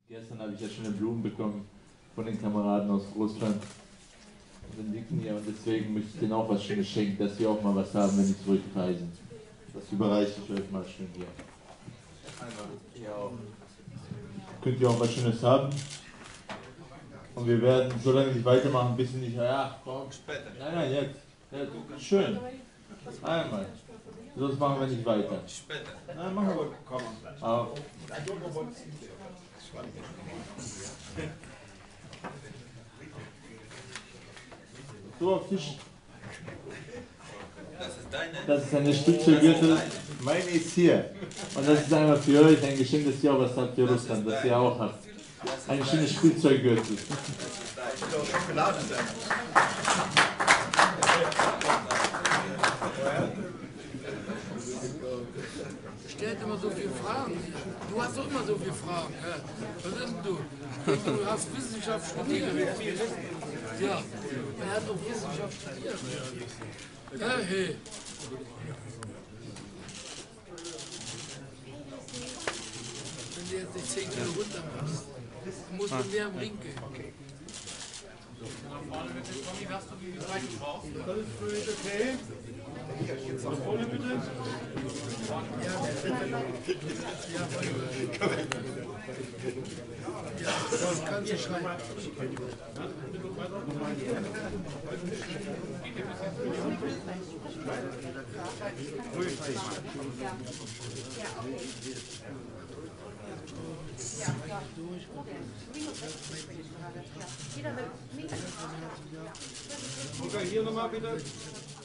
Gestern habe ich ja schöne Blumen bekommen von den Kameraden aus Russland. Und dann liegen ja, und deswegen möchte ich denen auch was Schönes schenken, dass sie auch mal was haben, wenn sie zurückreisen. Das überreiche ich euch mal schön hier. Einmal hier auch. Könnt ihr auch was Schönes haben. Und wir werden so lange nicht weitermachen, bis sie nicht. Ja, komm. Später. Nein, jetzt. Ja, schön. Einmal. Sonst machen wir nicht weiter. Später. Nein, machen wir. Komm. Aber. So, auf Tisch. Das ist deine? Das ist eine Spielzeuggürtel. Meine ist hier. Und das ist einmal für euch ein Geschenk, dass ihr auch was habt für Russland, das ihr auch habt. Eine schöne Spielzeuggürtel. Stellt immer so viele Fragen. Du hast doch immer so viele Fragen. Ja. Was ist denn du? Du hast Wissenschaft studiert. Ja, er hat doch Wissenschaft studiert. Ja, hey. Wenn du jetzt nicht 10 Kilo runter machst, musst du mehr im Ring gehen. Alles okay? Nach vorne bitte. Ja, das kannst du schreiben. Hier nochmal bitte.